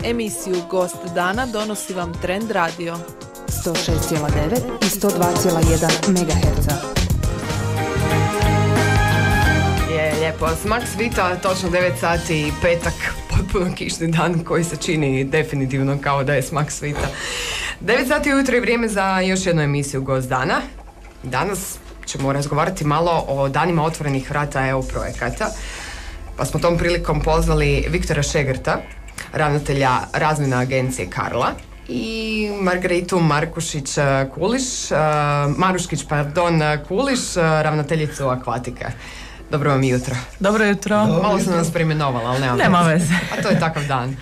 Emisiju Gost dana donosi vam Trend Radio 106,9 i 102,1 MHz. Je lijepo, smak svita, točno 9 sati i petak, potpuno kišni dan koji se čini definitivno kao da je smak svita. 9 sati ujutro je vrijeme za još jednu emisiju Gost dana. Danas ćemo razgovarati malo o danima otvorenih vrata EU projekata, pa smo tom prilikom pozvali Viktora Šegrta, ravnatelja razvojne agencije Karla, i Margaritu Kuliš, ravnateljicu Aquatica. Dobro vam jutro. Dobro jutro. Malo sam nas preimenovala, ali nema veze. A to je takav dan.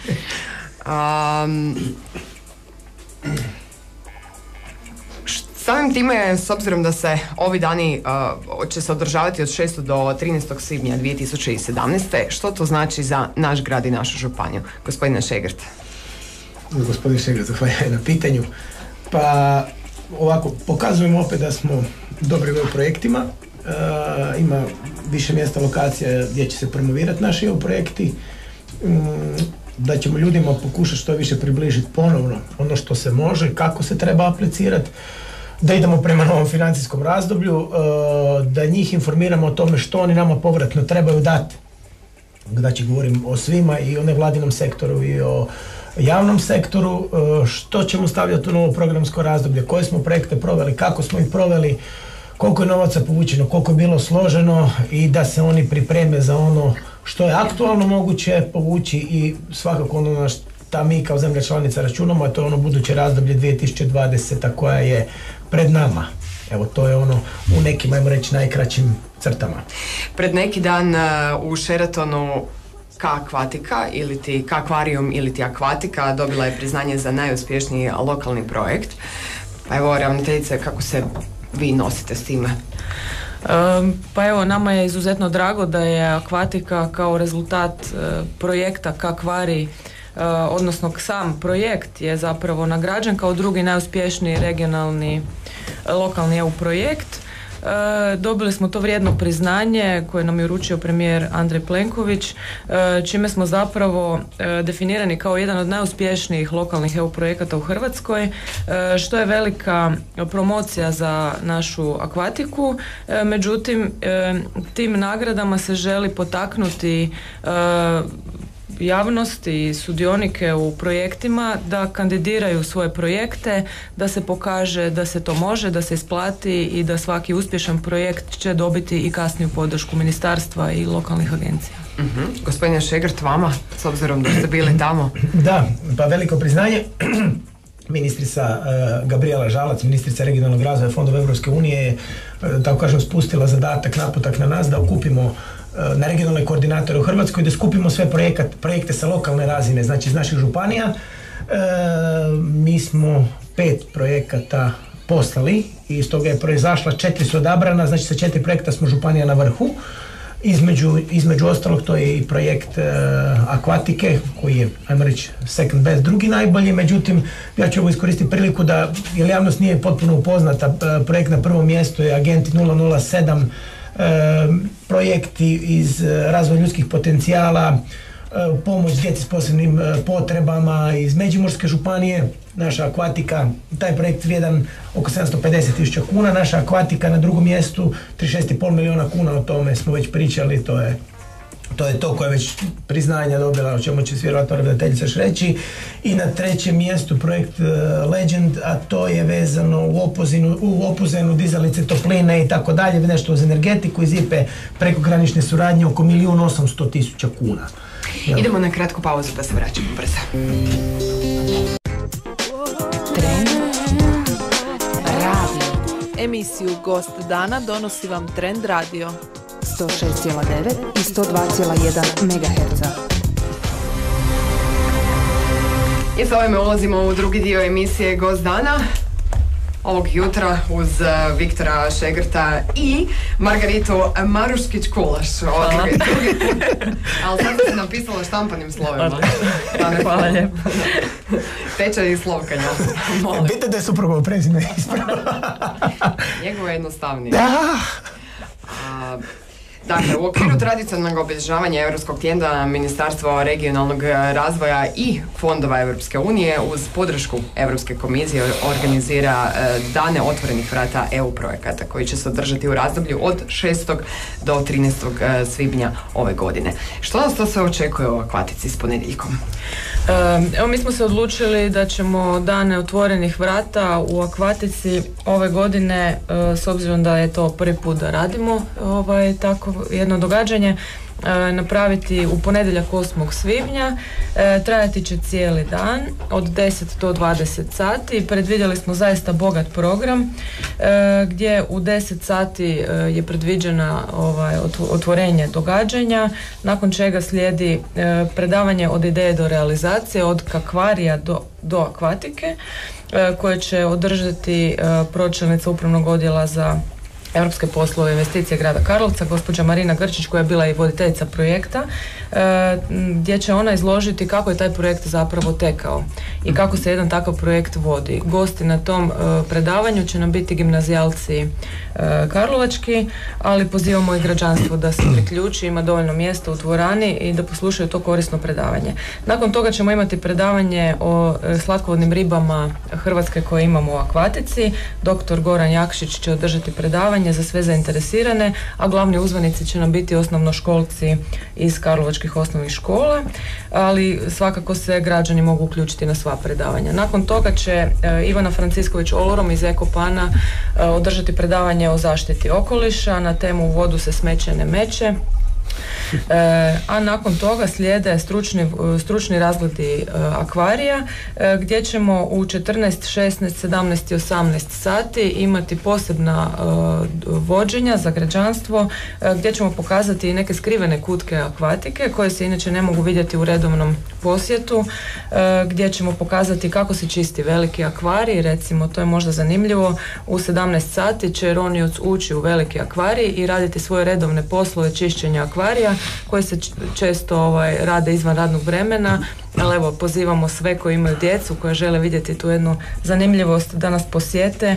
Samim time, s obzirom da se ovi dani će se održavati od 6. do 13. svibnja 2017. Što to znači za naš grad i našu županiju? Gospodine Šegrt. Gospodin Šegrt, zahvaljujem na pitanju. Pa ovako, pokazujemo opet da smo dobri u projektima. Ima više mjesta lokacija gdje će se promovirati naši EU projekti. Da ćemo ljudima pokušati što više približiti ponovno ono što se može, kako se treba aplicirati, da idemo prema novom financijskom razdoblju, da njih informiramo o tome što oni nama povratno trebaju dati. Znači govorim o svima, i o nevladinom sektoru i o javnom sektoru, što ćemo stavljati u novo programsko razdoblje, koje smo projekte proveli, kako smo ih proveli, koliko je novaca povučeno, koliko je bilo složeno, i da se oni pripreme za ono što je aktualno moguće povući i svakako ono na što mi kao zemlja članica računamo, a to je ono buduće razdoblje 2020. koja je pred nama. Evo, to je ono u nekim, ajmo reći, najkraćim crtama. Pred neki dan u Sheratonu Aquatica ili ti Aquarium ili ti Aquatica dobila je priznanje za najuspješniji lokalni projekt. Pa evo, ravnateljice, kako se vi nosite s time? Pa evo, nama je izuzetno drago da je Aquatica kao rezultat projekta Kakvari, odnosno sam projekt je zapravo nagrađen kao drugi najuspješniji regionalni lokalni EU projekt. Dobili smo to vrijedno priznanje koje nam je uručio premijer Andrej Plenković, čime smo zapravo definirani kao jedan od najuspješnijih lokalnih EU projekata u Hrvatskoj, što je velika promocija za našu Aquatiku. Međutim, tim nagradama se želi potaknuti javnost i sudionike u projektima da kandidiraju svoje projekte, da se pokaže da se to može, da se isplati i da svaki uspješan projekt će dobiti i kasniju podršku ministarstva i lokalnih agencija. Gospodine Šegrt, vama, s obzirom da ste bili tamo? Da, pa veliko priznanje. Ministrica Gabrijela Žalac, ministrica regionalnog razvoja fondova Europske unije, je, tako kažem, spustila zadatak, naputak na nas da okupimo na regionalne koordinatore u Hrvatskoj, da skupimo sve projekte sa lokalne razine, znači iz naših županija. Mi smo 5 projekata poslali i iz toga je proizašla 4 su odabrana, znači sa 4 projekta smo županija na vrhu. Između ostalog to je i projekt Aquatike, koji je, ajmo reći, second best, drugi najbolji. Međutim, ja ću ovo iskoristiti priliku da, jer javnost nije potpuno upoznata, projekt na prvom mjestu je Agenti 007, projekti iz razvoja ljudskih potencijala, pomoć djeci s posebnim potrebama iz Međimurske županije. Naša Aquatica, taj projekt vrijedan oko 750.000 kuna, naša Aquatica na drugom mjestu 36,5 milijuna kuna, o tome smo već pričali, to je to koje je već priznanja dobila, o čemu će vjerojatno ravnateljica reći. I na trećem mjestu projekt Legend, a to je vezano u Opuzenu, dizalice topline i tako dalje, nešto uz energetiku, iz IPE prekogranične suradnje oko 1.800.000 kuna. Idemo na kratku pauzu pa se vraćamo brzo. Trend Radio. Emisiju Gost dana donosi vam Trend Radio 106,9 i 102,1 MHz. I s ovime ulazimo u drugi dio emisije Gost dana ovog jutra uz Viktora Šegrta i Margaritu Kuliš. Ali sad si napisala štampanim slovima. Hvala lijepo. Tečaj i slovkanja. Vidite da je suprugovo prezime ispravo. Njegovo je jednostavnije. Dakle, u okviru tradicionalnog obilježavanja Europskog tjedna Ministarstvo regionalnog razvoja i fondova Europske unije uz podršku Europske komisije organizira dane otvorenih vrata EU projekata koji će se održati u razdoblju od 6. do 13. svibnja ove godine. Što nas to sve očekuje u Akvatici s ponedjeljkom? Evo, mi smo se odlučili da ćemo dane otvorenih vrata u Akvatici ove godine, s obzirom da je to prvi put da radimo tako jedno događanje, napraviti u ponedjeljak 8. svibnja. Trajati će cijeli dan od 10 do 20 sati. Predvidjeli smo zaista bogat program gdje u 10 sati je predviđena otvorenje događanja, nakon čega slijedi predavanje od ideje do realizacije, od kakvarija do akvatike, koje će održati pročelnica upravnog odjela za europske poslove i investicije grada Karlovca, gospođa Marina Grčić, koja je bila i voditeljica projekta, gdje će ona izložiti kako je taj projekt zapravo tekao i kako se jedan takav projekt vodi. Gosti na tom predavanju će nam biti gimnazijalci karlovački, ali pozivamo i građanstvo da se priključi, ima dovoljno mjesta u dvorani i da poslušaju to korisno predavanje. Nakon toga ćemo imati predavanje o slatkovodnim ribama Hrvatske koje imamo u Akvatici. Dr. Goran Jakšić će održati predavanje za sve zainteresirane, a glavni uzvanici će nam biti osnovnoškolci iz karlovačkih osnovnih škola, ali svakako se građani mogu uključiti na sva predavanja. Nakon toga će Ivana Francisković Olorom iz Ekopana održati predavanje o zaštiti okoliša na temu vodu se smeće ne meće. A nakon toga slijede stručni razgledi akvarija, gdje ćemo u 14, 16, 17 i 18 sati imati posebna vođenja za građanstvo, gdje ćemo pokazati i neke skrivene kutke akvatike koje se inače ne mogu vidjeti u redovnom posjetu, gdje ćemo pokazati kako se čisti veliki akvarij. Recimo, to je možda zanimljivo, u 17 sati će ronioc ući u veliki akvarij i raditi svoje redovne poslove čišćenja akvarija koje se često rade izvan radnog vremena, ali evo, pozivamo sve koji imaju djecu, koje žele vidjeti tu jednu zanimljivost da nas posjete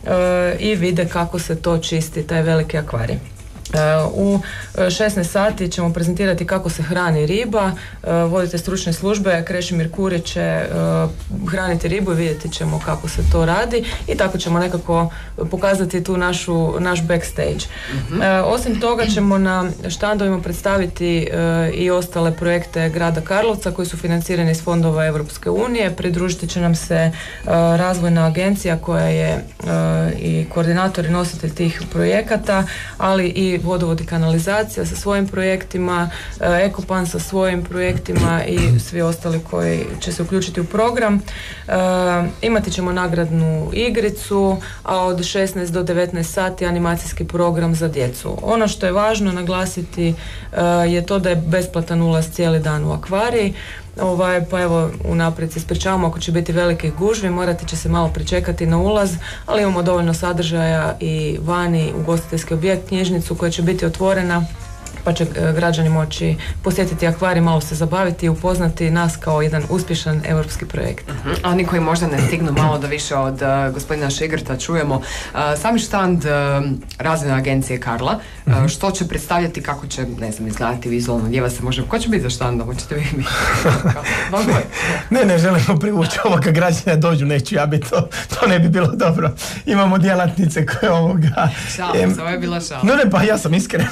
i vide kako se to čisti, taj veliki akvarij. U 16 sati ćemo prezentirati kako se hrani riba, vodite stručne službe, Krešimir Kurić će hraniti ribu i vidjeti ćemo kako se to radi i tako ćemo nekako pokazati tu naš backstage. Osim toga ćemo na štandovima predstaviti i ostale projekte grada Karlovca koji su financirani iz fondova Europske unije. Pridružiti će nam se razvojna agencija koja je i koordinator i nositelj tih projekata, ali i vodovod i kanalizacija sa svojim projektima, Ekopan sa svojim projektima i svi ostali koji će se uključiti u program. Imati ćemo nagradnu igricu, a od 16 do 19 sati animacijski program za djecu. Ono što je važno naglasiti je to da je besplatan ulaz cijeli dan u akvarij. Pa evo, unaprijed se ispričavamo ako će biti velikih gužvi, morati će se malo pričekati na ulaz, ali imamo dovoljno sadržaja i vani, ugostiteljski objekt, knjižnicu koja će biti otvorena, pa će građani moći posjetiti akvarij, malo se zabaviti i upoznati nas kao jedan uspješan europski projekt. A oni koji možda ne stignu malo da više od gospodina Šigrta čujemo, sami štand razvojne agencije Karla, što će predstavljati, kako će, ne znam, izgledati vizualno, gdje vas se može, ko će biti za štandom, hoćete vi mi? Ne želimo privući ovoga građana, dođu, neću ja biti, to ne bi bilo dobro. Imamo djelatnice koje ovoga... Šalim, ovo je bila šala. Ne, pa ja sam iskren.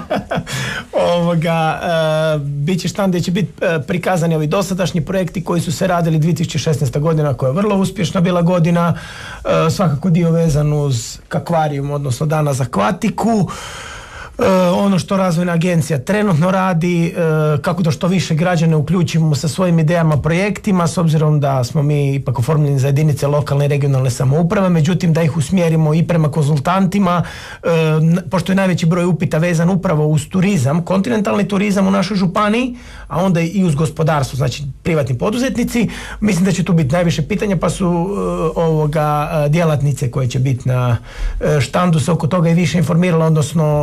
Bit će štand gdje će biti prikazani ovi dosadašnji projekti koji su se radili 2016. godina, koja je vrlo uspješna bila godina, svakako dio vezan uz akvarijum, odnosno dana za akvatiku. Ono što razvojna agencija trenutno radi, kako da što više građane uključimo sa svojim idejama, projektima, s obzirom da smo mi ipak oformljeni za jedinice lokalne i regionalne samouprave, međutim da ih usmjerimo i prema konzultantima, pošto je najveći broj upita vezan upravo uz turizam, kontinentalni turizam u našoj županiji, a onda i uz gospodarstvo, znači privatni poduzetnici. Mislim da će tu biti najviše pitanja, pa su djelatnice koje će biti na štandu se oko toga i više informirala, odnosno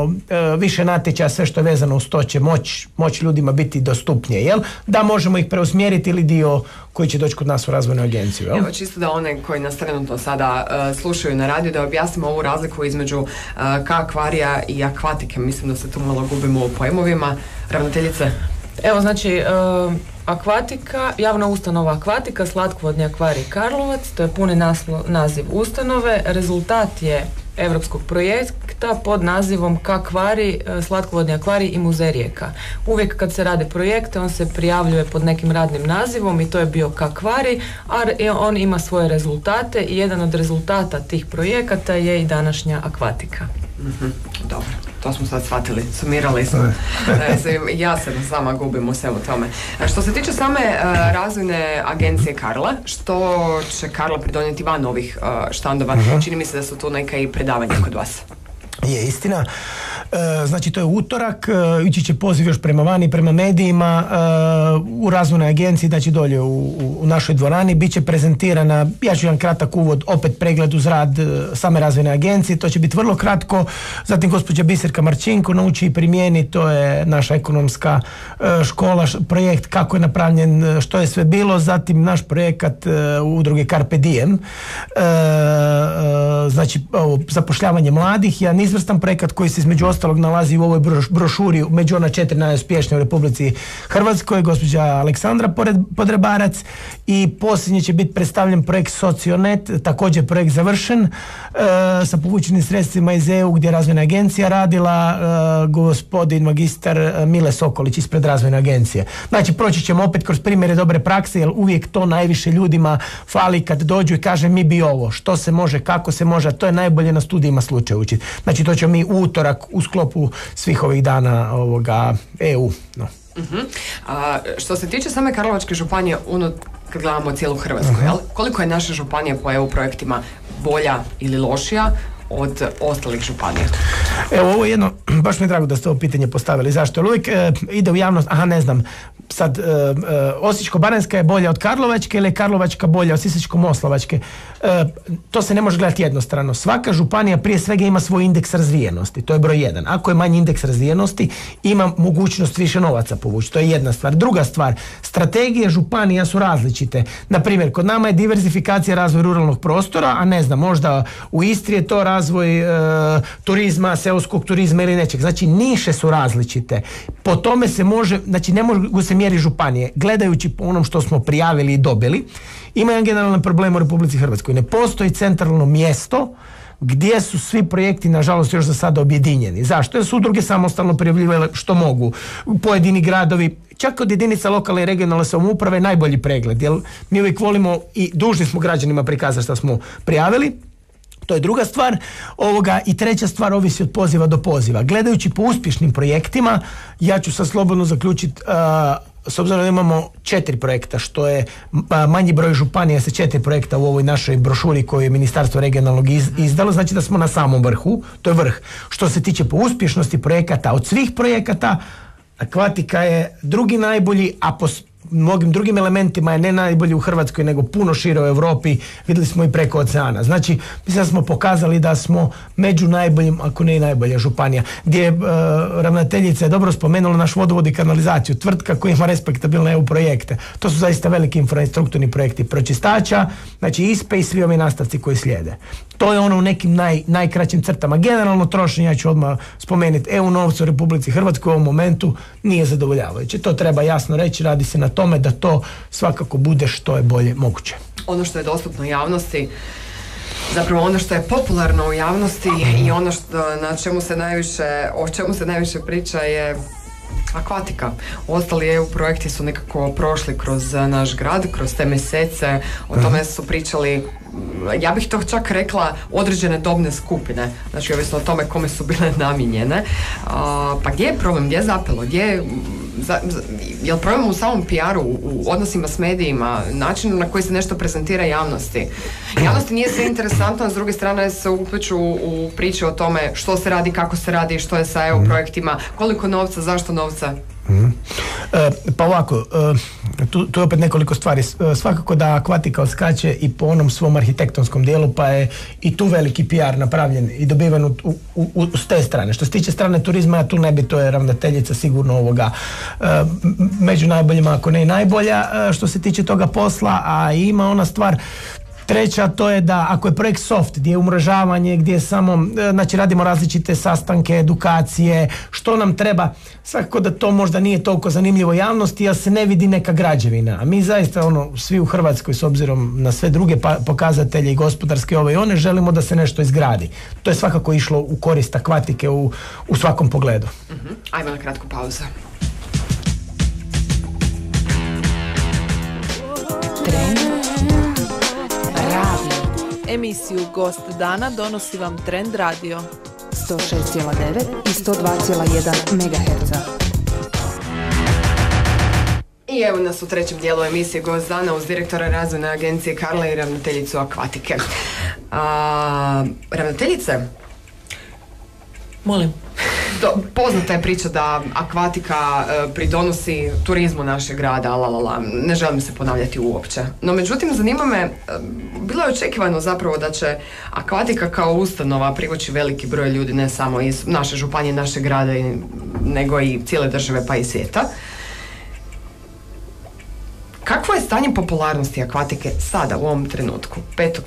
više natječaja, sve što je vezano uz to će moći ljudima biti dostupnije, jel? Da možemo ih preusmjeriti ili dio koji će doći kod nas u razvojnu agenciju, jel? Evo, čisto da one koji nas trenutno sada slušaju na radiju, da objasnimo ovu razliku između akvarija i akvatike. Mislim da se tu malo gubimo u pojmovima. Ravnateljice? Evo, znači, akvatika, javna ustanova Akvatika, slatkovodni akvarij Karlovac, to je puni naziv ustanove. Rezultat je europskog projekta pod nazivom Kakvari, slatkovodni akvarij i muzej Rijeka. Uvijek kad se rade projekte, on se prijavljuje pod nekim radnim nazivom i to je bio Kakvari, a on ima svoje rezultate i jedan od rezultata tih projekata je i današnja Akvatika. Dobro, to smo sad shvatili, sumirali smo. Ja se sama gubim u svemu tome. Što se tiče same razvojne agencije Karla, što će Karla pridonijeti van ovih štandova? Čini mi se da su tu neka i predavanja kod vas. Je, istina. Znači to je utorak, ići će poziv još prema vani, prema medijima, u razvojnoj agenciji, znači dolje u našoj dvorani, bit će prezentirana, ja ću jedan kratak uvod, opet pregled uz rad same razvojne agencije, to će biti vrlo kratko, zatim gospođa Biserka Marčinko nauči i primijeni, to je naša ekonomska škola, projekt kako je napravljen, što je sve bilo, zatim naš projekat udruge Carpe Diem, znači zapošljavanje mladih, jedan izvrstan projekat koji se između ostalog nalazi u ovoj brošuri među ona 4 najuspješnije u Republici Hrvatskoj, gospođa Aleksandra Podrebarac, i posljednji će biti predstavljen projekt Socionet, također projekt završen sa povučenim sredstvima iz EU gdje je razvojna agencija radila, gospodin magistar Mile Sokolić ispred razvojne agencije. Znači proći ćemo opet kroz primjere dobre prakse, jer uvijek to najviše ljudima fali kad dođu i kaže mi bi ovo, što se može, kako se može, a to je najbolje na studijima slučaja učiti. Znači to ćemo mi utorak u sklopu svih ovih dana EU. No. Što se tiče same Karlovačke županije, kad gledamo cijelu Hrvatsku, koliko je naša županija po EU projektima bolja ili lošija od ostalih županija? Evo, ovo je jedno, baš mi je drago da ste ovo pitanje postavili. Zašto? Jer uvijek ide u javnost, ne znam, sad Osječko-baranjska je bolja od Karlovačke ili je Karlovačka bolja od Sisačko-moslavačke. To se ne može gledati jednostrano. Svaka županija prije svega ima svoj indeks razvijenosti, to je broj 1. Ako je manji indeks razvijenosti, ima mogućnost više novaca povući, to je jedna stvar. Druga stvar, strategije županija su različite. Na primjer, kod nama je diverzifikacija razvoj ruralnog prostora, a ne znam, možda u Istri je to razvoj turizma, seoskog turizma ili nečeg. Znači, niše su različite. Po tome se može, znači ne mogu se mjeri županije. Gledajući po onom što smo prijavili i dobili, ima jedan generalan problem u Republici Hrvatskoj. Ne postoji centralno mjesto gdje su svi projekti, nažalost, još za sada objedinjeni. Zašto? Jer su udruge samostalno prijavljivale što mogu. Pojedini gradovi, čak od jedinica lokalne i regionalne samouprave, najbolji pregled. Jer mi uvijek volimo i dužni smo građanima prikazati što smo prijavili. To je druga stvar. I treća stvar, ovisi od poziva do poziva. Gledajući po uspješnim projektima, ja ću sad slobodno zaključiti, s obzirom da imamo 4 projekta, što je manji broj županija sa 4 projekta u ovoj našoj brošuri koju je Ministarstvo regionalnog izdalo, znači da smo na samom vrhu, to je vrh. Što se tiče po uspješnosti projekata, od svih projekata, Akvatika je drugi najbolji, a po mnogim drugim elementima je ne najbolji u Hrvatskoj, nego puno šire u Europi, vidjeli smo i preko oceana. Znači, mislim da smo pokazali da smo među najboljim, ako ne i najbolja županija, gdje je ravnateljica je dobro spomenula naš vodovod i kanalizaciju, tvrtka koja ima respektabilne EU projekte. To su zaista veliki infrastrukturni projekti pročistača, znači ISPE i svi ovi nastavci koji slijede. To je ono u nekim najkraćim crtama. Generalno trošenje, ja ću odmah spomenuti, EU novca u Republici Hrvatskoj u ovom momentu nije zadovoljavajuće. To treba jasno reći, radi se na tome da to svakako bude što je bolje moguće. Ono što je dostupno javnosti, zapravo ono što je popularno u javnosti i ono o čemu se najviše priča je Akvatika. Ostali EU projekti su nekako prošli kroz naš grad, kroz te mjesece, o tome su pričali, ja bih to čak rekla, određene dobne skupine, znači ovisno o tome kome su bile namijenjene. Pa gdje je problem, gdje je zapelo, je li problem u samom PR-u, u odnosima s medijima, načinu na koji se nešto prezentira javnosti? Javnosti nije sve interesantno, a s druge strane se upliču u priče o tome što se radi, kako se radi, što je sa EU projektima, koliko novca, zašto novca? Pa ovako, tu je opet nekoliko stvari. Svakako da Akvatika odskače i po onom svom arhitektonskom dijelu, pa je i tu veliki PR napravljen i dobiven s te strane. Što se tiče strane turizma, tu ne bi, to je ravnateljica sigurno među najboljima, ako ne i najbolja što se tiče toga posla, a ima ona stvar treća, to je da ako je projekt soft, gdje je umrežavanje, gdje je samo, znači radimo različite sastanke, edukacije, što nam treba, svakako da to možda nije toliko zanimljivo javnosti, jer se ne vidi neka građevina. A mi zaista, svi u Hrvatskoj, s obzirom na sve druge pokazatelje i gospodarske ove i one, želimo da se nešto izgradi. To je svakako išlo u korist Akvatike u svakom pogledu. Ajmo na kratku pauzu. Emisiju Gost dana donosi vam Trend Radio 106,9 i 102,1 MHz. I evo nas u trećem dijelu emisije Gost dana uz direktora razvojne agencije Karla i ravnateljicu Akvatike. Ravnateljice? Molim. Poznata je priča da Akvatika pridonosi turizmu našeg grada, ne želim se ponavljati uopće. No međutim, zanima me, bilo je očekivano zapravo da će Akvatika kao ustanova privući veliki broj ljudi, ne samo iz naše županije, našeg grada, nego i cijele države pa i svijeta. Kakvo je stanje popularnosti Akvatike sada, u ovom trenutku,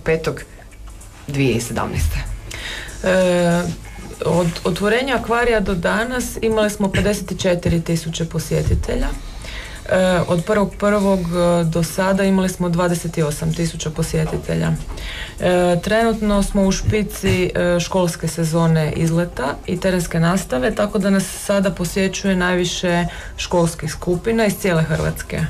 5.5.2017? Od otvorenja akvarija do danas imali smo 54.000 posjetitelja. Od 1.1. do sada imali smo 28.000 posjetitelja. Trenutno smo u špici školske sezone izleta i terenske nastave, tako da nas sada posjećuje najviše školskih skupina iz cijele Hrvatske.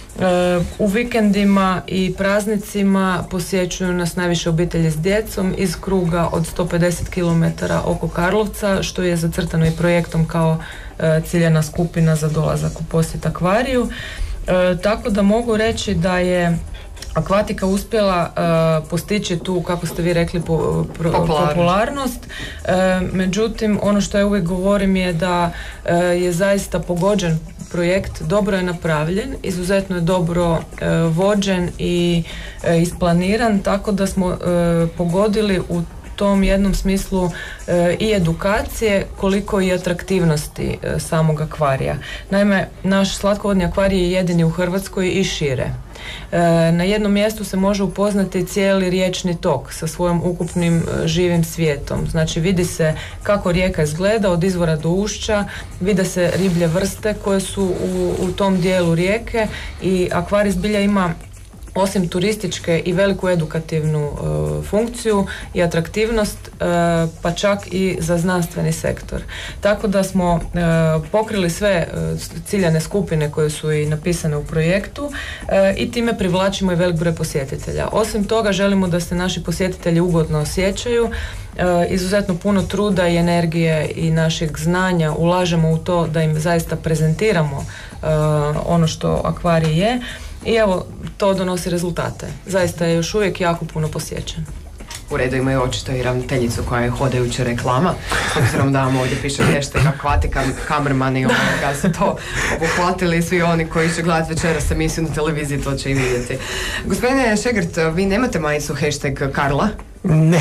U vikendima i praznicima posjećuju nas najviše obitelji s djecom iz kruga od 150 km oko Karlovca, što je zacrtano i projektom kao ciljana skupina za dolazak u posjet akvariju. Tako da mogu reći da je Akvatika uspjela postići tu, kako ste vi rekli, popularnost. Međutim, ono što ja uvijek govorim je da je zaista pogođen projekt, dobro je napravljen, izuzetno je dobro vođen i isplaniran, tako da smo pogodili u tom jednom smislu i edukacije koliko i atraktivnosti samog akvarija. Naime, naš slatkovodni akvarij je jedini u Hrvatskoj i šire. Na jednom mjestu se može upoznati cijeli riječni tok sa svojim ukupnim živim svijetom. Znači vidi se kako rijeka izgleda od izvora do ušća, vide se riblje vrste koje su u tom dijelu rijeke i akvarij zbilja ima osim turističke i veliku edukativnu funkciju i atraktivnost, pa čak i za znanstveni sektor. Tako da smo pokrili sve ciljane skupine koje su i napisane u projektu i time privlačimo i velik broj posjetitelja. Osim toga želimo da se naši posjetitelji ugodno osjećaju. Izuzetno puno truda i energije i našeg znanja ulažemo u to da im zaista prezentiramo ono što akvarij je. I evo, to donosi rezultate. Zaista je još uvijek jako puno posjećen. U redu imaju očito i ravnateljicu koja je hodajuća reklama. S obzirom da vam ovdje piše hashtag Akvatika, kamermani ga su to obuhvatili, svi oni koji će gledati večeras emisiju na televiziji, to će i vidjeti. Gospodine Šegrt, vi nemate majicu hashtag Karla? Ne,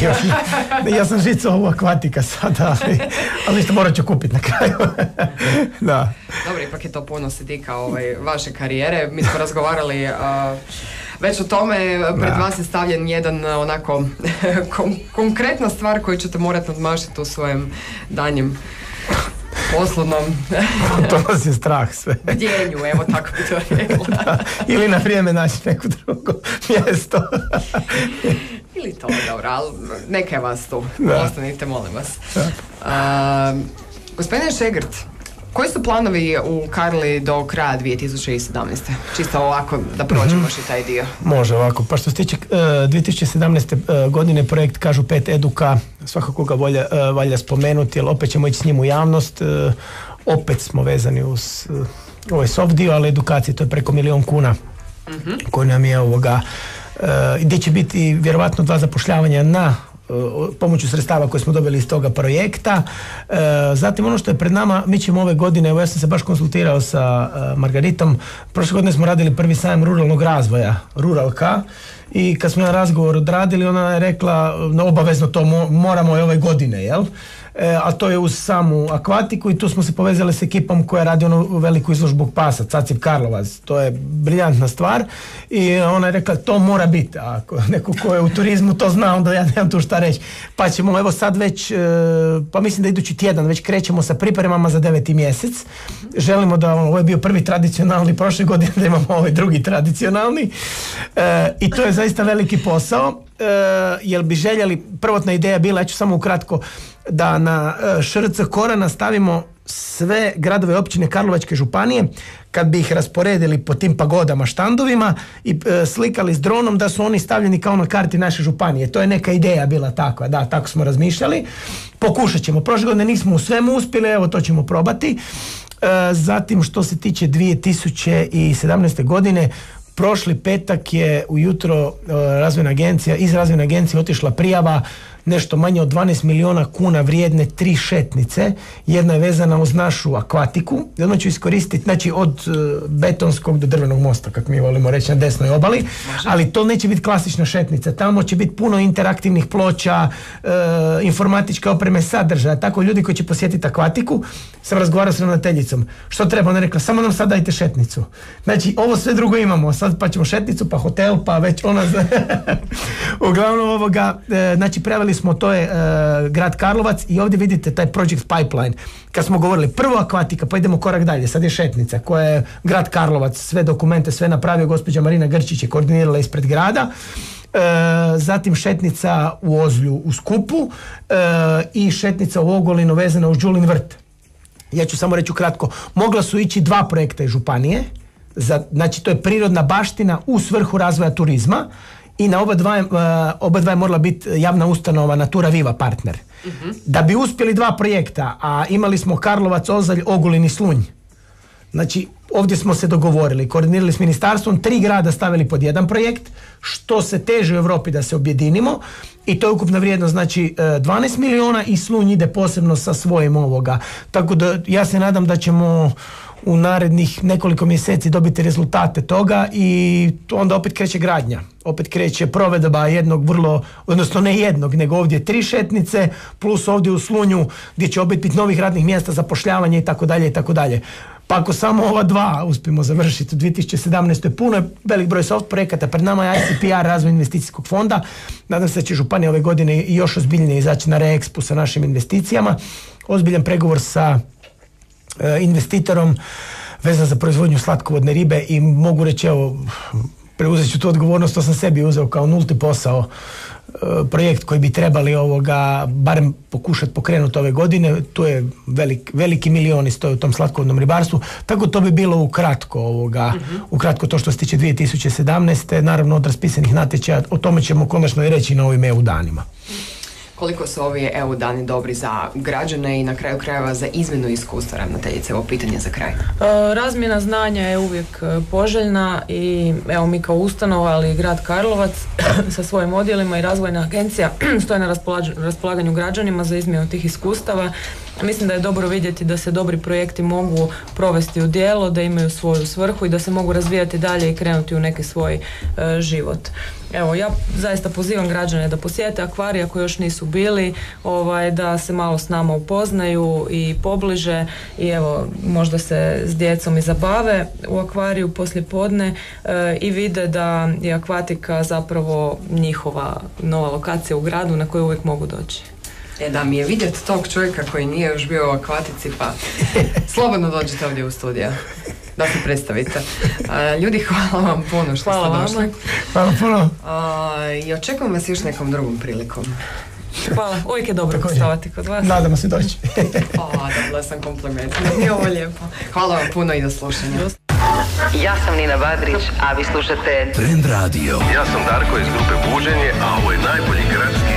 ja sam žicao u Akvatika sada, ali što morat ću kupiti na kraju. Da. Dobro, ipak je to puno sidika vaše karijere. Mi smo razgovarali već o tome, pred vas je stavljen jedan onako konkretna stvar koju ćete morati nadmašiti u svojem danjem poslovnom to nas je strah sve. bdjenju, evo tako bi to rekla. Ili na vrijeme naći neko drugo mjesto. Ili to, dobro, ali neka je vas tu. Ostanite, molim vas. Gospodine Šegrt, koji su planovi u Karli do kraja 2017. Čisto ovako da prođemo i taj dio. Može ovako. Pa što se tiče 2017. godine projekt kažu 5 eduka, svakako ga valja spomenuti, jer opet ćemo ići s njim u javnost. Opet smo vezani uz ovaj soft dio, ali edukacije, to je preko 1 milijun kuna koji nam je gdje će biti vjerovatno 2 zapošljavanja na pomoću sredstava koje smo dobili iz toga projekta. Zatim ono što je pred nama, mi ćemo ove godine, evo ja sam se baš konsultirao sa Margaritom, prošle godine smo radili prvi sajam ruralnog razvoja, Ruralka, i kad smo jedan razgovor odradili, ona je rekla obavezno to moramo i ove godine, jel? A to je uz samu akvatiku i tu smo se povezali s ekipom koja radi onu veliku izložbu pasa, Caciv Karlovac. To je briljantna stvar i ona je rekla to mora biti, a ako neko ko je u turizmu to zna, onda ja nemam tu šta reći. Pa ćemo evo sad već, pa mislim da idući tjedan već krećemo sa pripremama za 9. mjesec. Želimo da, ovo je bio prvi tradicionalni, prošle godine da imamo ovaj drugi tradicionalni i to je zaista veliki posao, jer bi željeli, prvotna ideja bila, ja ću samo ukratko, da na ŠRC Korana stavimo sve gradove općine Karlovačke županije, kad bi ih rasporedili po tim pagodama, štandovima i slikali s dronom, da su oni stavljeni kao na karti naše županije. To je neka ideja bila takva, da, tako smo razmišljali. Pokušat ćemo. Prošle godine nismo u svemu uspjeli, evo to ćemo probati. Zatim što se tiče 2017. godine, prošli petak je ujutro iz razvojne agencije otišla prijava nešto manje od 12 milijuna kuna vrijedne 3 šetnice. Jedna je vezana uz našu akvatiku. Jedno ću iskoristiti, znači od betonskog do drvenog mosta, kako mi volimo reći, na desnoj obali. Ali to neće biti klasična šetnica. Tamo će biti puno interaktivnih ploča, informatičke opreme, sadržaja. Tako ljudi koji će posjetiti akvatiku, sam razgovarao s ravnateljicom. Što treba? Ona rekla, samo nam sad dajte šetnicu. Znači, ovo sve drugo imamo. Sad pa ćemo šetnicu, pa hotel, pa već ona... Uglavnom ovoga, znači preveli smo, to je grad Karlovac i ovdje vidite taj project pipeline. Kad smo govorili prvo akvatika, pa idemo korak dalje, sad je šetnica koja je grad Karlovac, sve dokumente, sve napravio, gospođa Marina Grčić je koordinirala ispred grada. Zatim šetnica u Ozlju u Skupu i šetnica u Ogulinu vezana uz Đulin vrt. Ja ću samo reći ukratko, mogla su ići 2 projekta iz županije, znači to je prirodna baština u svrhu razvoja turizma, i na oba dva je morala biti javna ustanova Natura Viva partner. Da bi uspjeli 2 projekta, a imali smo Karlovac, Ozalj, Ogulin i Slunj. Znači, ovdje smo se dogovorili, koordinirali s ministarstvom, 3 grada stavili pod jedan projekt, što se teže u Europi da se objedinimo, i to je ukupna vrijednost, znači 12 milijuna i Slunj ide posebno sa svojim ovoga. Tako da ja se nadam da ćemo u narednih nekoliko mjeseci dobiti rezultate toga i onda opet kreće gradnja. Opet kreće provedba jednog odnosno ne jednog, nego ovdje 3 šetnice, plus ovdje u Slunju gdje će opet biti novih radnih mjesta, zapošljavanje i tako dalje i tako dalje. Pa ako samo ova 2 uspijemo završiti u 2017. puno je velik broj soft projekata, pred nama je ICPR, razvoj investicijskog fonda. Nadam se da će županija ove godine i još ozbiljnije izaći na Reexpo sa našim investicijama. Ozbiljan pregovor sa investitorom vezan za proizvodnju slatkovodne ribe i mogu reći, evo, preuzet ću tu odgovornost, to sam sebi uzeo kao nulti posao, projekt koji bi trebali barem pokušati pokrenuti ove godine. Tu je veliki milioni stoje u tom slatkovodnom ribarstvu, tako to bi bilo ukratko to što se tiče 2017. Naravno od raspisanih natječaja, o tome ćemo konačno i reći na ovim EU danima. Koliko su ovi EU dani dobri za građane i na kraju krajeva za izmjenu iskustva, ravnateljice? Ovo pitanje za kraj. Razmjena znanja je uvijek poželjna i evo mi kao ustanova, ali i grad Karlovac sa svojim odjelima i razvojna agencija stoje na raspolaganju građanima za izmjenu tih iskustava. Mislim da je dobro vidjeti da se dobri projekti mogu provesti u djelo, da imaju svoju svrhu i da se mogu razvijati dalje i krenuti u neki svoj život. Evo, ja zaista pozivam građane da posjete akvarij ako još nisu bili, da se malo s nama upoznaju i pobliže i evo, možda se s djecom i zabave u akvariju poslijepodne i vide da je akvatika zapravo njihova nova lokacija u gradu na koju uvijek mogu doći. Da mi je vidjeti tog čovjeka koji nije još bio u akvatici, pa slobodno dođete ovdje u studiju da se predstavite. Ljudi, hvala vam puno što ste došli. Hvala puno. I očekujem vas još nekom drugom prilikom. Hvala, uvijek je dobro gostovati kod vas. Nadamo se doći. Dobila sam kompliment, nije ovo lijepo. Hvala vam puno i do slušanja. Ja sam Nina Badrić, a vi slušate Trend Radio. Ja sam Darko iz grupe Buđenje, a ovo je najbolji gradski